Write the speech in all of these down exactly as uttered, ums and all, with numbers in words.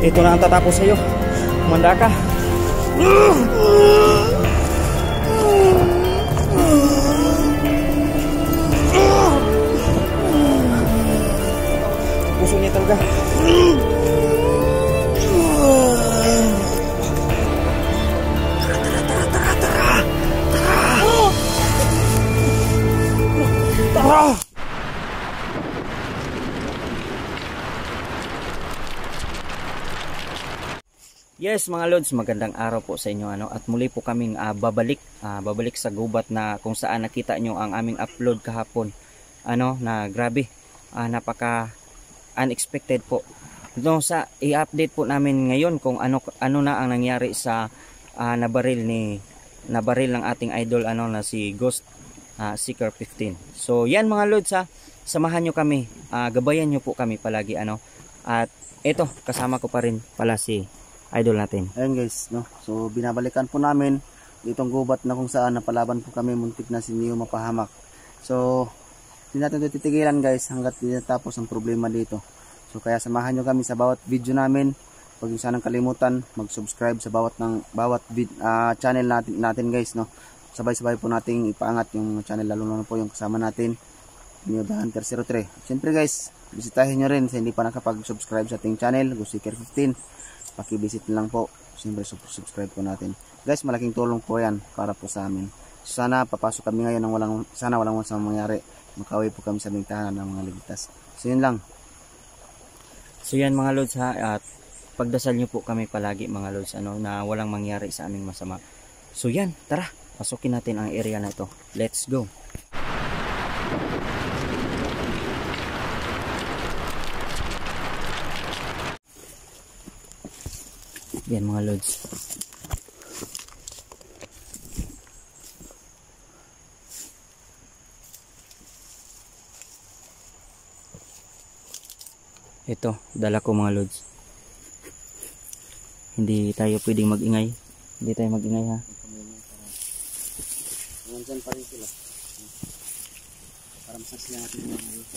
Ito na ang tatapos sa'yo. Manda ka. Puso niya talaga. Tara, tara, tara, tara. Tara. Tara. Yes mga lods, magandang araw po sa inyo ano, at muli po kaming uh, babalik uh, babalik sa gubat na kung saan nakita nyo ang aming upload kahapon. Ano na grabe, uh, napaka unexpected po. No, sa i-update po namin ngayon kung ano ano na ang nangyari sa uh, nabaril ni nabaril ng ating idol ano na si Ghost uh, Seeker fifteen. So yan mga lods, ha, samahan nyo kami, uh, gabayan nyo po kami palagi ano. At ito kasama ko pa rin pala si idol natin. Ayun guys, no. So binabalikan po namin ditong gubat na kung saan napalaban po kami, muntik na si Neo mapahamak. So hindi natin ito titigilan guys hanggat hindi natapos ang problema dito. So kaya samahan nyo kami sa bawat video namin. Huwag nyo sanang kalimutan mag-subscribe sa bawat ng bawat vid, uh, channel natin natin guys, no. Sabay-sabay po nating ipaangat yung channel, lalo na po yung kasama natin, Neo the Hunter zero three. Siyempre guys, bisitahin nyo rin sa hindi pa nakapag-subscribe sa ating channel, Ghost Seeker fifteen. Paki-visit lang po. Siyempre subscribe po natin. Guys, malaking tulong po yan para po sa amin. Sana papasok kami ngayon ng walang, sana walang masamang mangyari. Makawi po kami sa bingtahan ng mga ligtas. So yun lang. So yan mga lods, ha, at pagdasal nyo po kami palagi mga lods ano, na walang mangyari sa aming masama. So yan, tara, pasukin natin ang area na ito. Let's go. Yan mga lods. Ito, dala ko mga lods. Hindi tayo pwedeng mag-ingay. Hindi tayo mag-ingay, ha. Nandyan pa rin sila. Para masasya natin yung mga lods.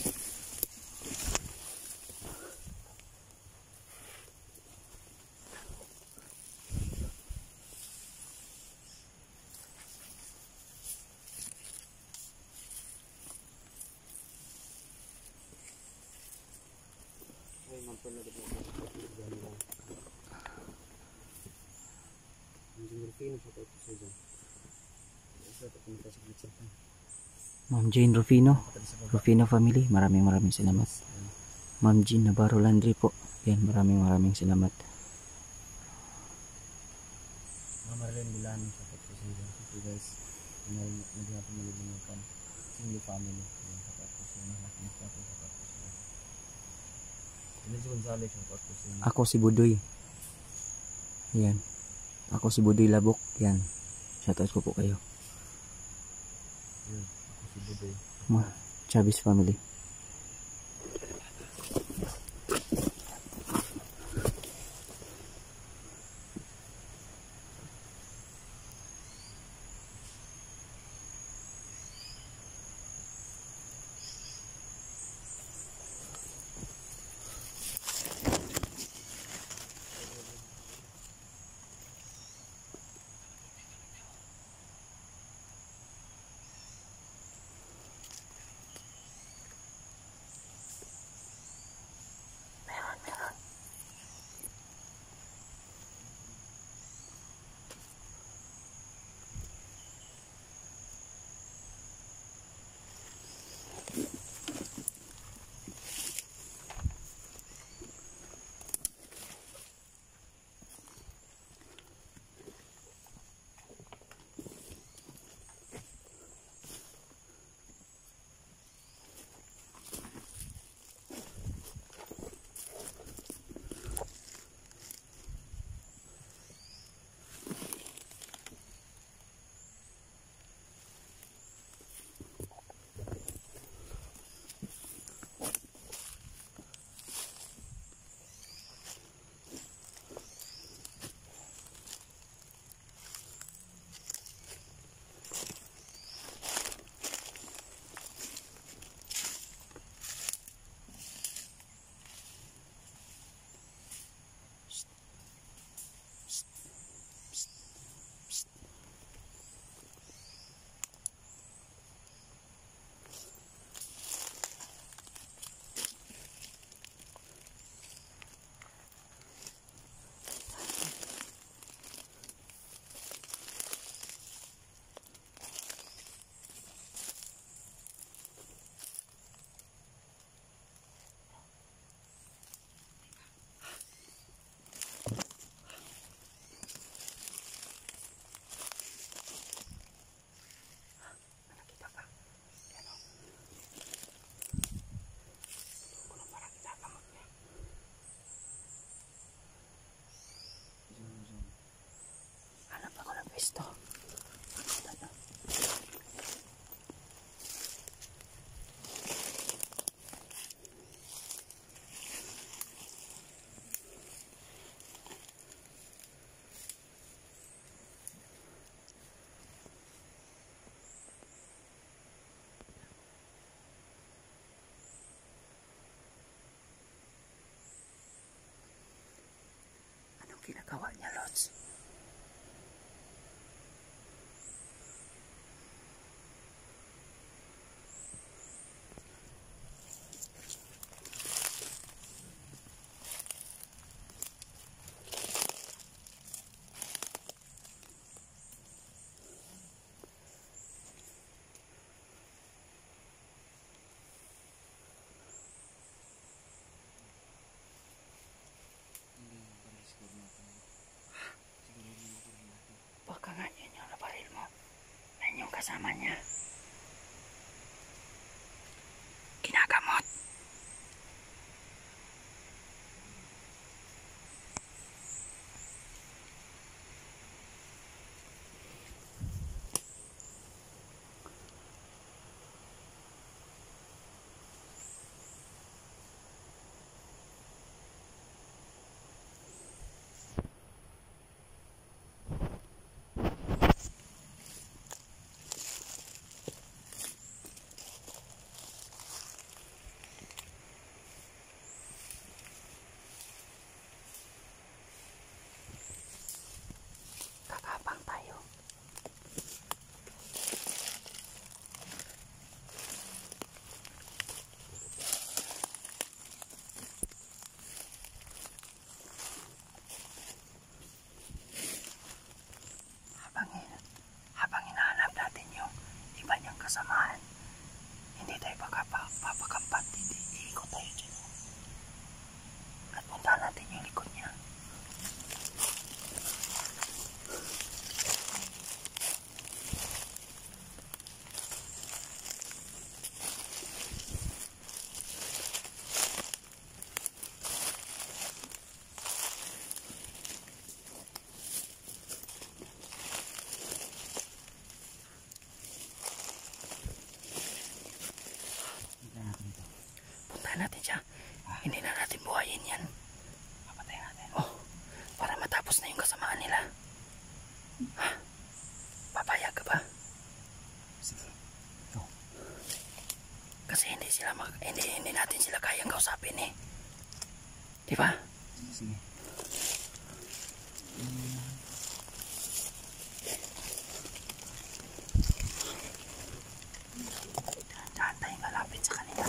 Ma'am Jane Rufino, Rufino family, maraming maraming salamat. Ma'am Jean Navarro Landry po, yan, maraming maraming salamat. Ma'am Marlene Milano, support po sa inyo. So guys, hindi natin malilimutan. Single family, support po sa inyo. Support po sa inyo. Elise Gonzalez, support po sa inyo. Ako si Budoy. Yan. Ako si Budoy Labok, yan. Shoutout ko po kayo. Yan, ako si Budoy. Ma, Chavez family. ginagawa niya, Lods. Baka nga yun yung nabaril mo. Yan yung kasama niya. Ginagamot. Kakapang tayo. Habang, habang hinahanap natin yung iba niyang kasamaan, hindi tayo papakampat, hindi iikot tayo dyan. At punta natin yung likod niya. Puntahan natin siya. Hindi na natin buhayin yan. Papatay natin. Oh, para matapos na yung kasamaan nila. Ha? Papayag ka ba? Sige. Go. Kasi hindi sila mag hindi, hindi natin sila kayang kausapin eh. Di ba? Sige. Hmm. Dahan tayong malapit sa kanila.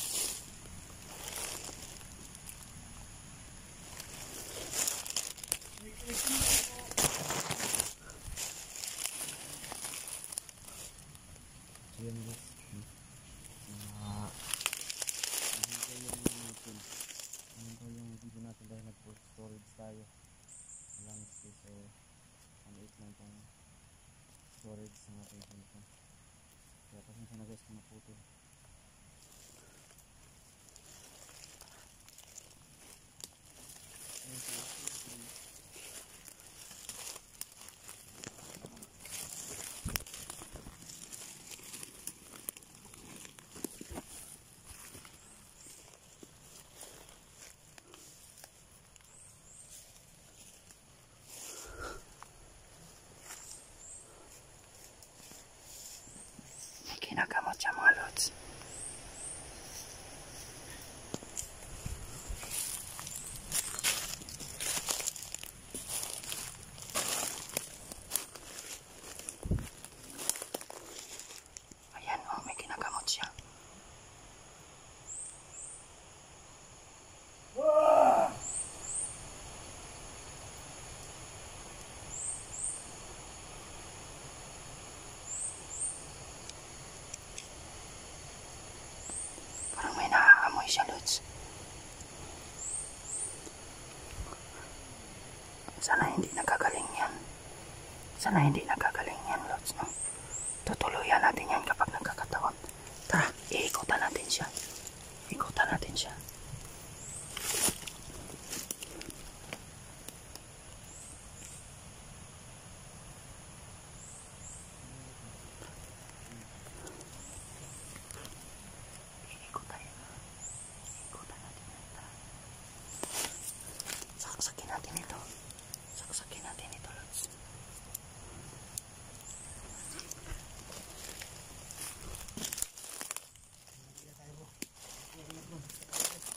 Yun guys. Uh, ito yung natin. Ito yung video natin dahil nag-post storage tayo. Walang space so one eight lang itong storage sa ating cellphone. Kaya pasensya na guys kung naputol. Ginagamot siya mga lods. Ayan o, oh, may ginagamot siya. Parang may naaamoy siya, Lods. Sana hindi nagkagaling yan. Sana hindi nagkagaling yan, Lods, no? Tutuluyan natin yan kapag nagkakataon. Tara, iikutan natin siya. Ikutan natin siya. Iikot tayo. Ikutan natin yan. Tara. Saksakin natin ito. Saksakin natin ito, Lods. Hindi tayo.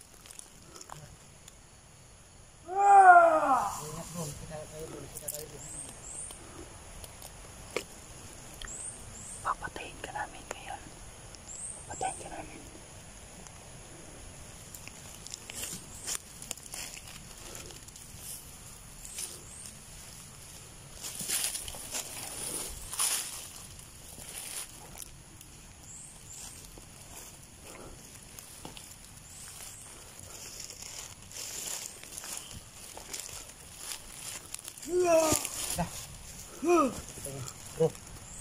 Bro.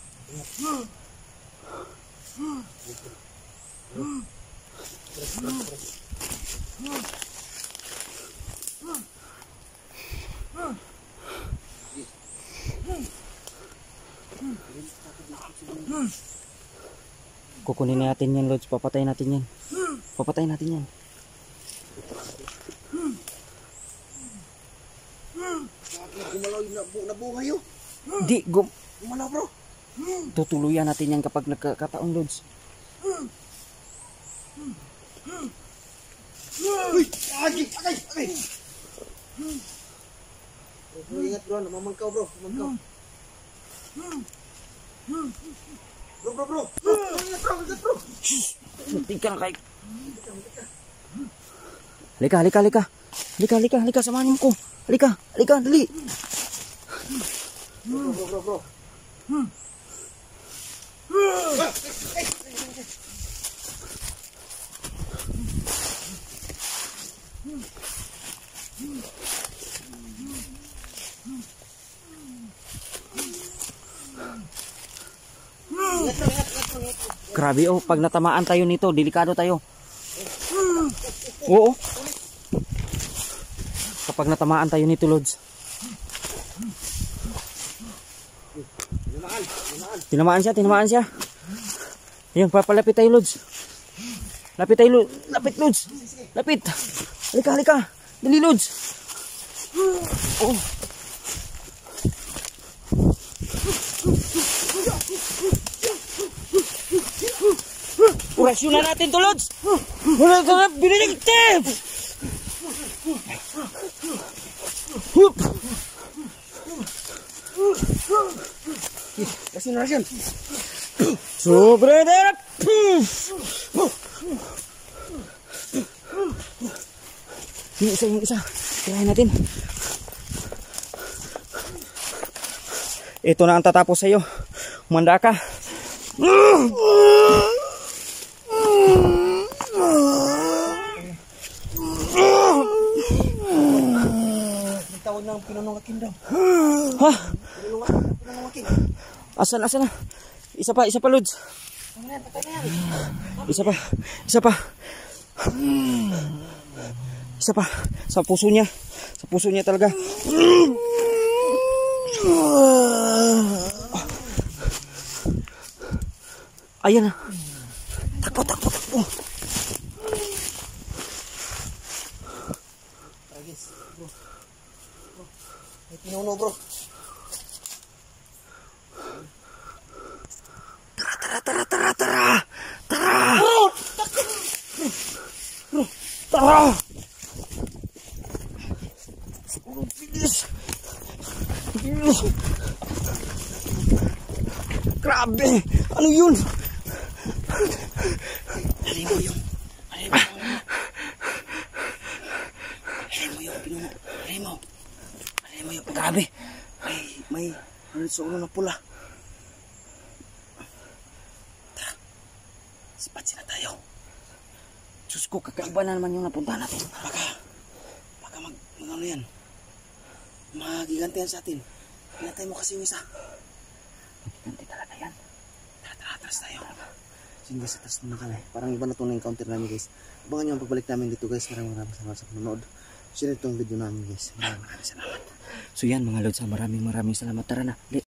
Kukunin natin yan, Lods. Papatay natin yan. Papatay natin yan. Gumalaw yung nabu nabuhay yun. Di, gum... Gumalaw bro. Tutuluyan natin yan kapag nagkakataon, Lods. Uy! Agay! Agay! Agay! Bro, ingat bro. Namamangkaw bro. Namamangkaw. Bro, bro, bro. Bro, ingat bro. Ingat bro. Muntik ka na kay... Halika, halika, halika. Halika, halika, halika. Samahan mo ko. Halika, halika, dali. Bro, bro, bro, bro. Grabe oh, pag natamaan tayo nito, delikado tayo. Oo. Kapag natamaan tayo nito, Lods. Tinamaan siya, tinamaan siya. Ayun, papalapit tayo, Lods. Lapit tayo, Lods. Lapit, Lods. Lapit. Halika, halika. Dali, Lods. Oh. Orasyon na natin to, Lods. Wala ka na, biniligtip. Hup. Rasyon, rasyon. Sobre derap. Yung isa, yung isa. Tirahin natin. Ito na ang tatapos sa'yo. Umanda ka. Tawag ng pinunungakin daw. Ha? Pinunungakin. Asan, asan na? Isa pa, isa pa, Lods. Isa pa, isa pa. Isa pa. Sa puso niya. Sa puso niya talaga. Ayan na. Takbo, takbo, takbo. Agis, bro. Bro. May pinuno, bro. Tara, tara, tara, tara, tara. Tara. Bro! Bro, tara. Oh, bilis. Bilis. Grabe. Ano yun? Halin mo yung, halin mo yung, halin mo yung pinuno, halin mo, halin mo yung pinuno. Grabe. May, may, may sa ulo na pula. Tara, sipat sila tayo. Diyos ko, kakaiba na naman yung napunta natin. Baka, baka mag, mag ano yan, magigantihan sa atin. Pinatay mo kasi yung isa. Ganti talaga yan. Tara, tara, atras tayo. Sige guys, atras muna kami. Parang iba na itong na-encounter namin guys. Abangan nyo ang pagbalik namin dito guys. Maraming maraming salamat sa panonood. Share itong video namin guys. Maraming maraming salamat. So yan mga Lods, maraming maraming salamat. Tara na.